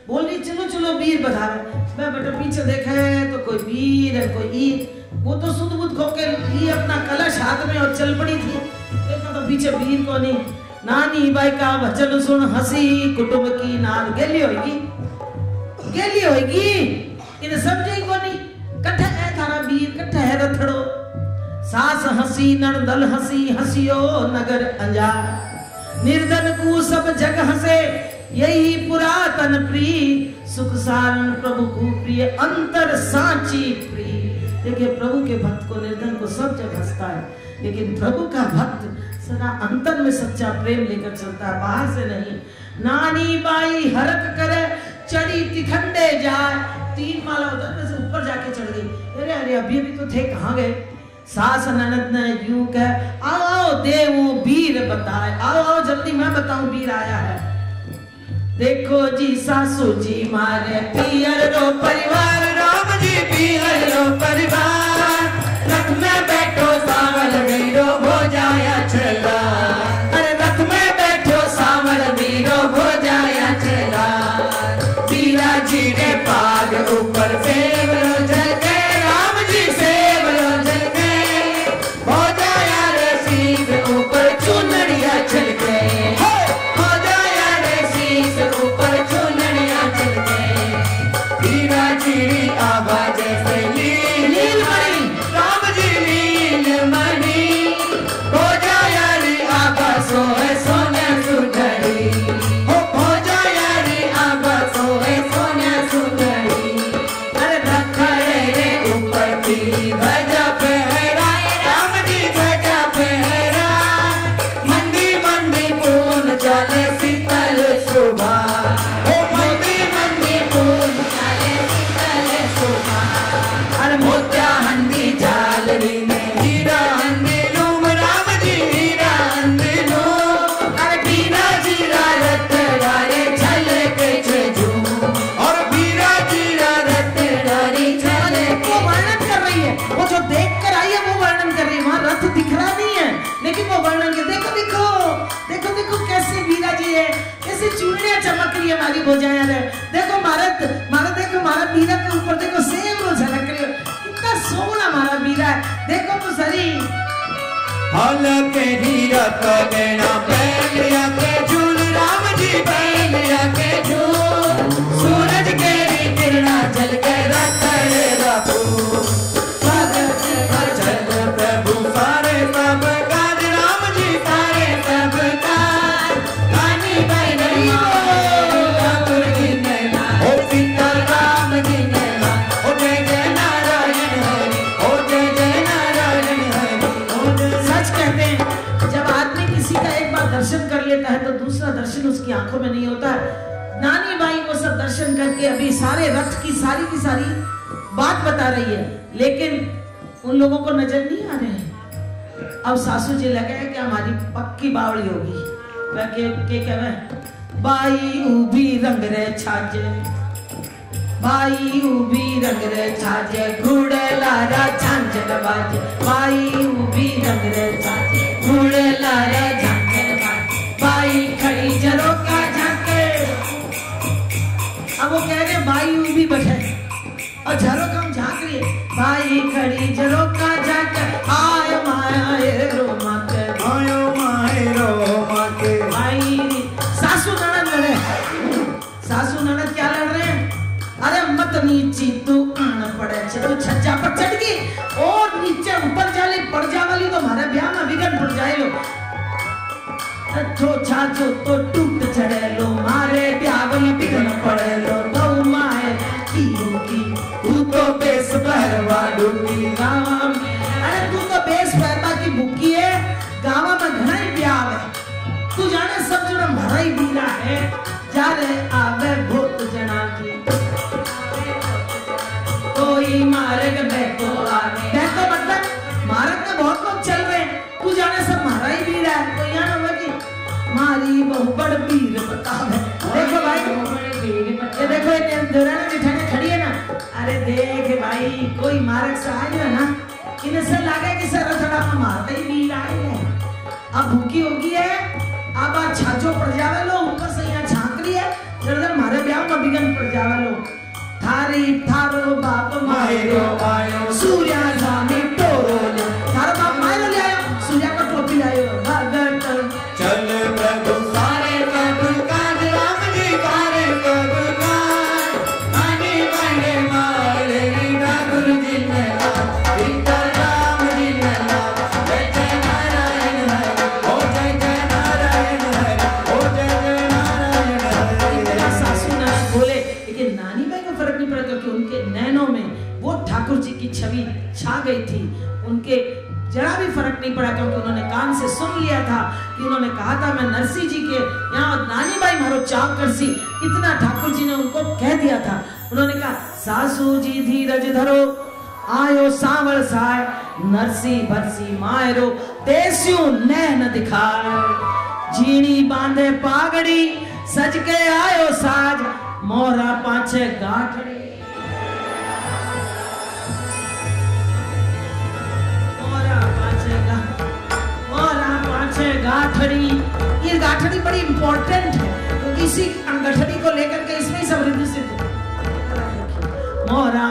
बोल रही चलो चलो वीर बधावे। मैं बेटा पीछे देखा है तो कोई वीर है कोई ईर, वो तो सुध बुध खो के लिए अपना कलश हाथ में और चल पड़ी थी। देखा तो पीछे वीर को नहीं, नानी बाई का वचन सुन हंसी कुटुंब की नाल गेली होगी इन्हें समझे को नहीं। कट्ठा है थारा वीर कट्ठा है रथड़ो, सास हंसी नरदल हंसी हंसियो नगर अंजार, निर्धन को सब जग हंसे यही पुरातन प्रिय, सुख सारण प्रभु को प्रिय अंतर सांची प्रिय। देखिए प्रभु के भक्त को निर्धन को सब जग हंसता है, लेकिन प्रभु का भक्त सदा अंतर में सच्चा प्रेम लेकर चलता है, बाहर से नहीं। नानी बाई हरक करे चढ़ी तिखंडे जाए, 3 माला उधर में से ऊपर जाके चढ़ गई। अरे अरे अभी तो थे कहाँ गए। सास ननद ने यूं कह आओ आओ देवो वीर बताए, आओ आओ जल्दी मैं बताऊं वीर आया है। देखो जी सासू जी मारे पियर रो परिवार, राम जी पियर रो परिवार, रथ में बैठो सावल वीरो हो जाया चला, अरे रथ में बैठो सावल वीरो हो जाया चला, वीरा जी ने पाग ऊपर फेवरो जल के, राम जी फेवरो जल के, हो जाया रे सीध ऊपर चुनरिया चल के, हो जाया रे सीध ऊपर चुनरिया चल के, वीरा जी आवाज से नील मणि, राम जी नील मणि, हो जाया रे आभा सोए सोने सुधरी, हो जाया रे आभा सोए सोने सुधरी, अरे रखड़े रे ऊपर पीली ध्वजा फहरा, राम जी ध्वजा फहरा, मंदी मंदी पून चले शीतल शोभा, ओ मंदी मंदी पून चले शीतल शोभा, अरे मोत्या हंदी झालरी में हीरा हंदी लूम, राम जी हीरा हंदी लूम, अरे बीरा जीरा रत डारे झलके झूम, और बीरा जीरा रत डारी झलके। वो वर्णन कर रही है, वो जो देख कर आई है वो वर्णन कर रही है, वहाँ रथ दिख रहा नहीं है लेकिन वो वर्णन कर, देखो देखो देखो देखो कैसे बीरा जी है, कैसे चूड़ियां चमक रही है हमारी भुजाएं है, देखो मारा देखो मारा बीरा के ऊपर देखो सेव रो झलक रही है, कितना सोना हमारा बीरा है, देखो तो सही। हल के हीरा तो बेना बैलिया के झूल, राम जी बैलिया के झूल, सूरज के किरणा जल के रखड़े रखो, स्वागत भजन प्रभु सारे सब काज, राम जी सारे सब काज, रानी बाई नहीं ठाकुर जी ने ओ सीता राम जी ने ओ जय जय नारायण हरि, ओ जय जय नारायण हरि। सच कहते हैं जब आदमी किसी का एक बार दर्शन कर लेता है तो दूसरा दर्शन उसकी आंखों में नहीं होता। नानी बाई वो सब दर्शन करके अभी सारे रथ की सारी बात बता रही है, लेकिन उन लोगों को नजर नहीं आ रहे हैं। अब सासू जी लगे कि हमारी पक्की बावड़ी होगी, बाई उभी रंग रे छाजे, बाई उभी रंग रे छाजे, घोड़े लारा झांझर बाजे, बाई उभी रंग रे छाजे, घोड़े लारा झांझर बाजे, बाई खड़ी जरो का झांके। अब वो कह रहे बाई उभी बैठे और झरो कम झांक रही है, बाई खड़ी जरो का झांके, आय माए रो माके, आयो माए रो माके, बाई सासू ननद लड़े, सासू ननद क्या लड़ रहे हैं, अरे मत नीची तू आन पड़े तू छज्जा पर चढ़ गई और नीचे ऊपर जाली पड़ जा वाली तो हमारे ब्याह में विघन पड़ जाए लो, छो छाछो तो टूट चढ़े लो, मारे ब्याह वाली विघन पड़े लो, तो माए की होगी तू तो बेस पहरवा डूबी गावा में, अरे तू तो बेस पहरवा की भूखी है, गावा में घना ही ब्याह है, तू जाने सब जन भरा ही बीरा है, जा रे आवे भूत जना की, कोई मार्ग बैठो आगे, बैठो मतलब मार्ग में बहुत लोग चल रहे हैं, तू जाने सब मारा ही बीरा है, तो यहाँ ना कि मारी बहु बड़ पीर बतावे। देखो भाई ये देखो ये दुराना जिठाने खड़ी है ना, अरे देख भाई कोई मार्ग से आए ना, इन्हें से लगे कि सर थोड़ा मारते ही बीर आए हैं, अब भूखी होगी है, अब आज छाछो पड़ जावे लो ऊपर से यहाँ झांक रही है, जरा मारे ब्याह में बिगन पड़ जावे लो थारी थारो बाप मायरो आयो सूर्या स्वामी टोरो थारो बाप मायरो ले आयो सूर्या का टोपी लायो भगत चल प्रभु सारे प्रभु काज राम जी कारे प्रभु काज आने बने मारे ठाकुर जी ने सीता राम जी ने जय जय नारायण हरे ओ जय जय नारायण हरे ओ जय जय नारायण हरे। सासू ने बोले लेकिन नानी बाई को फर्क नहीं पड़ा क्योंकि उनके नैनों में वो ठाकुर जी की छवि छा गई थी। उनके जरा भी फर्क नहीं पड़ा क्योंकि उन्होंने कान से सुन लिया था कि उन्होंने कहा था मैं नरसिंह जी के यहाँ नानी बाई मारो चाव करसी, इतना ठाकुर जी ने उनको कह दिया था। उन्होंने कहा सासू जी धीरज धरो आयो सांवल साय नरसी भरसी मायरो तेस्यू नैन दिखाए जीनी बांधे पागड़ी सज के आयो साज मोरा पाछे गाठड़ी गाठड़ी। ये गाठड़ी बड़ी इंपॉर्टेंट है क्योंकि इसी गठड़ी को लेकर के इसमें ही सब रिद्धि सिद्ध मोरा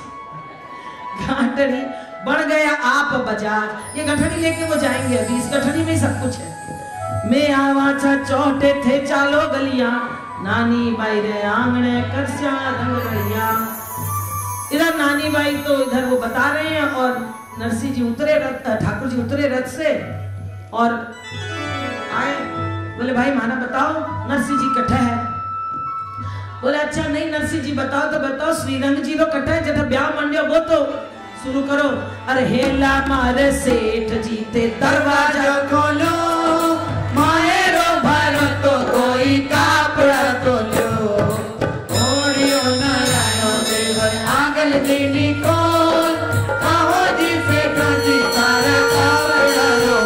गाठड़ी बढ़ गया आप बाजार। ये गठड़ी लेके वो जाएंगे अभी, इस गठड़ी में सब कुछ है। मैं आवाजा चौटे थे चालो गलियां नानी बाई रे आंगने करस्या रंग रहिया। इधर नानी बाई तो इधर वो बता रहे हैं और नरसिंह जी उतरे रथ, ठाकुर जी उतरे रथ से और आए। बोले भाई माना बताओ नरसिंह जी कट्ठा है। बोले अच्छा नहीं नरसिंह जी बताओ तो बताओ श्रीरंग जी रो कट्ठा है जब ब्याह मंडियो वो तो शुरू करो। अरे हेला मारे सेठ जी ते दरवाजा खोलो मायरो भरो तो कोई कापड़ा तो लो ओरियो नारायण देवर आगल देनी कौन कहो जी फेंको जी तारा कापड़ा लो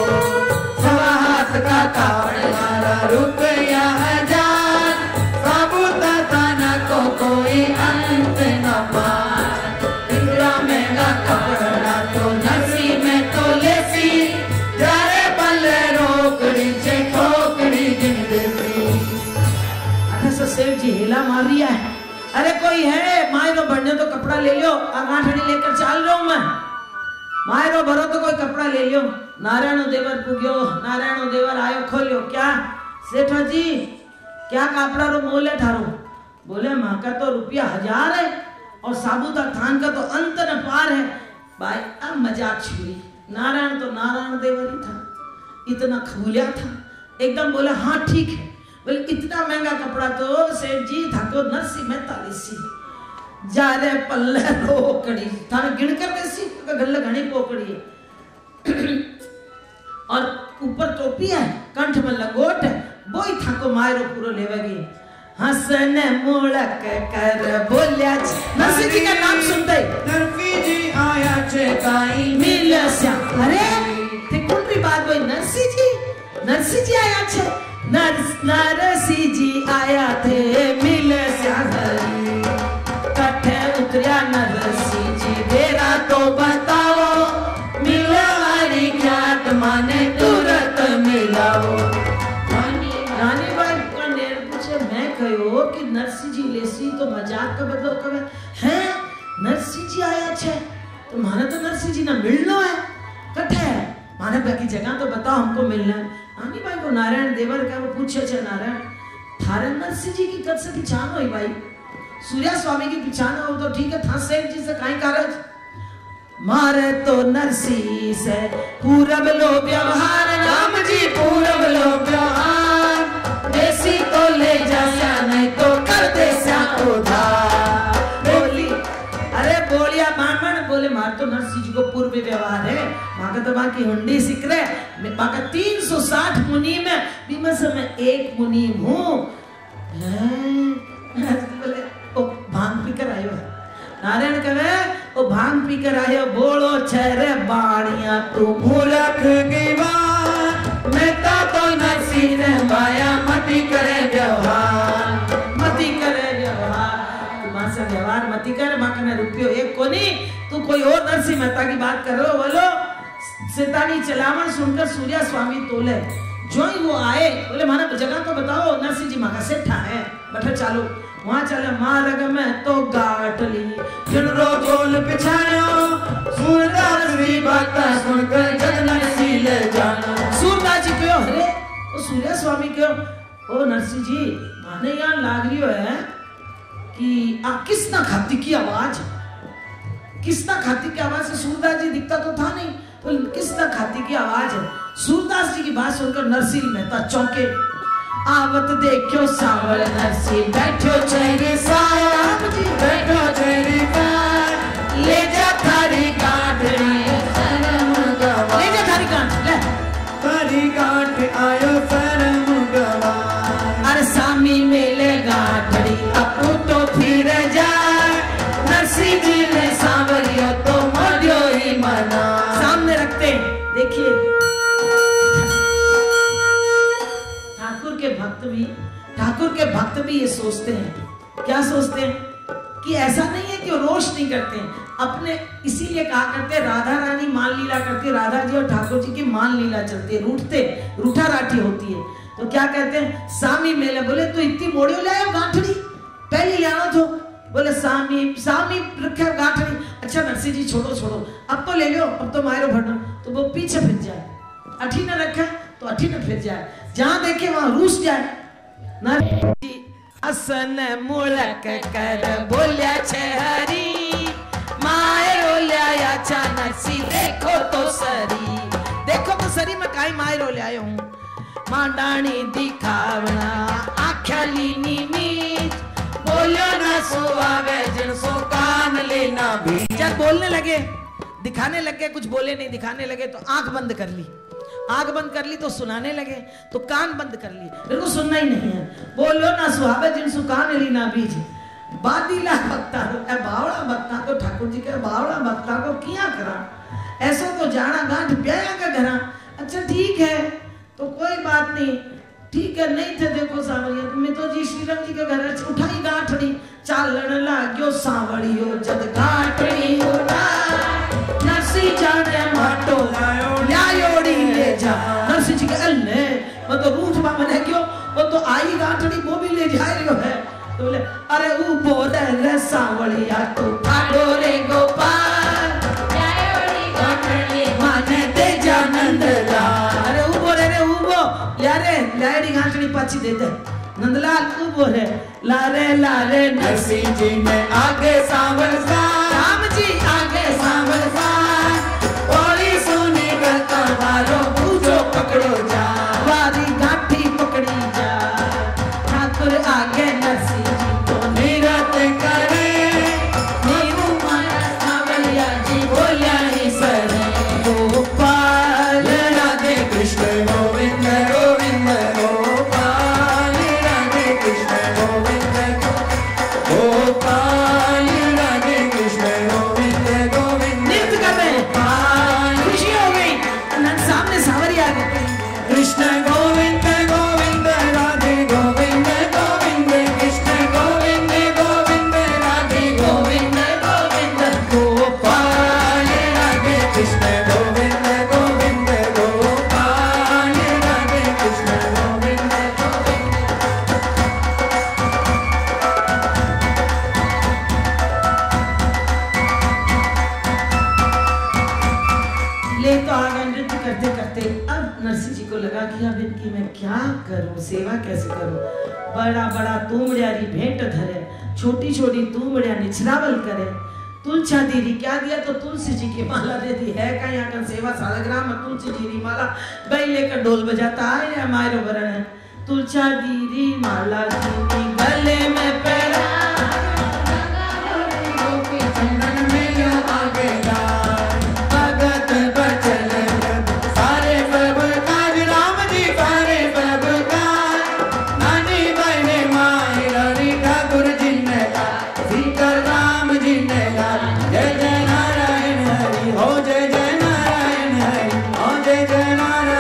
सवा हाथ का कापड़ा रुपया हजार साबुत ताना को कोई अंत न पार इतना महंगा कपड़ा तो नरसी में तो लेसी जारे पल्ले रोकड़ी से ठोकड़ी जिन देसी। अच्छा सो सेठ जी हेला मार रिया है। अरे कोई है मायरो भरने तो कपड़ा ले लियो गांठड़ी लेकर चल रहा हूं मैं। मायरो भरो तो कोई कपड़ा ले लियो। नारायण देवर पुग्यो, नारायण देवर आयो खोलियो। क्या सेठ जी क्या कपड़ा रो मोल है थारो? बोले मां का तो रुपया 1000 है और साबुता थान का तो अंत न पार है। भाई अब मजाक छुरी। नारायण तो नारायण देवर ही था, इतना खुलिया था एकदम। बोला हाँ ठीक है। बोले इतना महंगा कपड़ा तो सेठ जी था तो नरसी में 43 जा रे पल्ले रोकड़ी थाने गिन कर देसी गल्ले घणी पोकड़ी है और ऊपर टोपी है कंठ में लंगोट है वो ही था को मायरो पूरो लेवेगी। हंसने मुड़क कर बोलिया नरसिंह जी का नाम सुनते नरसिंह जी आया छे काई मिल श्या। अरे ते कौन भी बात बोई नरसिंह जी आया छे नरसिंह जी आया थे मिल श्या कट्ठे उतरिया नरसिंह जी तेरा तो बताओ मिला वाली ख्यात माने तुरंत मिलाओ। नानी बाई का नेर पूछे मैं कहो कि नरसिंह जी लेसी तो मजाक का बदलो कवे हैं नरसिंह जी आया छे तो माने तो नरसिंह जी ना मिलनो है कट्ठे है माने बाकी जगह तो बताओ हमको मिलना है। नानी बाई को नारायण देवर का वो पूछे छे नारायण थारे नरसिंह जी की कद से पहचान हुई भाई? सूर्या स्वामी की पहचान हो तो ठीक है था सेठ जी से काई कारज? मारे तो नरसिंह से पूरब लो व्यवहार राम जी पूरब लो व्यवहार देसी तो ले जा नहीं तो कर दे श्या उधार। बोली अरे बोलिया ब्राह्मण बोले मार तो नरसिंह जी को पूर्व व्यवहार है माँ का तो बाकी हुंडी सिक रहे माँ का 360 मुनि में बीमा से मैं एक मुनि हूँ। बोले ओ भांग पीकर आयो है। नारायण कहे ओ भांग पीकर आयो बोलो छरे बाणिया तू मूर्ख की बात मैं तो नरसिंह ने माया मती करे व्यवहार मती करे व्यवहार तू मां से व्यवहार मती कर मां कने रुपयो एक कोनी तू कोई और नरसिंह मेहता की बात कर रहे हो। बोलो सितानी चलावन सुनकर सूर्या स्वामी तोले जो ही वो आए बोले माना जगह तो बताओ। नरसिंह जी माँ का सेठा है बैठा चालू वहां चले मार्ग में तो गाट ली जनरो गोल पिछायो सूरदास री बात सुनकर जग नरसिंह ले जानो। सूरदास जी क्यों अरे ओ सूर्य स्वामी क्यों ओ नरसिंह जी माने यहाँ लाग रही है कि किसना खाती की आवाज से सूरदास जी दिखता तो था नहीं तो किसना खाती की आवाज है। सूरदास जी की बात सुनकर नरसिंह मेहता चौंके आवत देखो सावल नरसिंह बैठो चेहरे साया बैठो चेरी पार ले जा थारी गांठ ले जा थारी गांठ ले थारी गांठ आयो शर्म गवा। अरे सामी मेले गांठड़ी अपू तो फिर जाए नरसिंह जी ने सांवरियो तो मरियो ही मना। सामने रखते देखिए ठाकुर के भक्त भी ये सोचते हैं क्या सोचते हैं कि ऐसा नहीं है कि वो रोष नहीं करते हैं अपने इसीलिए कहा करते राधा रानी मान लीला करती राधा जी और ठाकुर जी की मान लीला चलती है रूठा राठी होती है तो क्या कहते हैं सामी मेले बोले तू इतनी मोड़ियो ले आयो गांठड़ी पहले यहाँ तो बोले सामी रखा गांठड़ी। अच्छा नरसिंह जी छोड़ो अब तो ले लो अब तो मारो भरना तो वो पीछे फिर जाए अठी न रखा तो अठी न फिर जाए जहां देखे वहां रूस जाए। नरसिंह जी असन मुड़क कर बोलिया छे हरी मायरो लिया चा नरसिंह देखो तो सरी मैं काई मायरो ले आयो हूं मांडाणी दिखावना आख्या लीनी मीच बोलो ना सुआवे जिन सो कान लेना भी। जब बोलने लगे दिखाने लगे कुछ बोले नहीं दिखाने लगे तो आंख बंद कर ली तो सुनाने लगे तो कान बंद कर लिए मेरे को सुनना ही नहीं है। बोलो ना सुहावे जिन सो कान लेना बीज बादीला भक्ता बावड़ा भक्ता को ठाकुर जी के बावड़ा भक्ता को किया करा ऐसा तो जाना गांठ प्याया का घरा। अच्छा ठीक है तो कोई बात नहीं ठीक है नहीं थे देखो सावरिया तुम्हें तो जी श्री राम जी के घर उठाई गांठड़ी चालन लाग्यो सावरियो जद गांठड़ी उठा नरसिंह जाने माटो लायोड़ी ले जा। नरसिंह जी के अल्ले वो तो रूठ बा मने क्यों वो तो आई गांठड़ी वो भी ले जा रही है तो बोले अरे ऊ बोल रे सावरिया तो काडो रे गोपाल लायोड़ी गांठड़ी माने दे जा नंदलाल। अरे ऊ बोले रे ऊ बो यारे लाड़ी गांठड़ी पाछी दे दे नंदलाल ऊ बोले लारे नरसिंह जी ने आगे सांवल सा राम जी आगे सांवल सा ओली सुनी गता वालो पूजो पकड़ो जा वारी गांठी पकड़ी जा ठाकुर आगे नरसिंह जी को निरत करे नीरू माया सांवलिया जी बोलिया ही सरे गोपाल राधे कृष्ण गोविंद गोविंद गोपाल राधे कृष्ण गोविंद गोपाल राधे कृष्ण गोविंद गोविंद। नृत्य कर रहे हैं खुशी हो गई सामने सावरिया आ गए कृष्ण गोविंद गोविंद राधे गोविंद गोविंद कृष्ण गोविंद गोविंद राधे गोविंद गोविंद गोपाल राधे कृष्ण गोविंद गोविंद गोपाल राधे कृष्ण गोविंद गोविंद। ले तो आ गए नृत्य करते करते। अब नरसिंह जी को लगा कि अब इनकी मैं क्या करूं सेवा कैसे करूं। बड़ा तूमड़िया री भेंट धरे छोटी तूमड़िया निछरावल करे तुलछा दीरी क्या दिया तो तुलसी जी की माला दे दी है का यहाँ का सेवा सालग्राम में तुलसी जी की माला गई लेकर ढोल बजाता है मायरो भरण है तुलछा दीरी माला दीदी गले में पैरा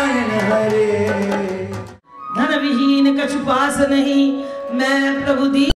धन विहीन कछु पास नहीं मैं प्रभु दी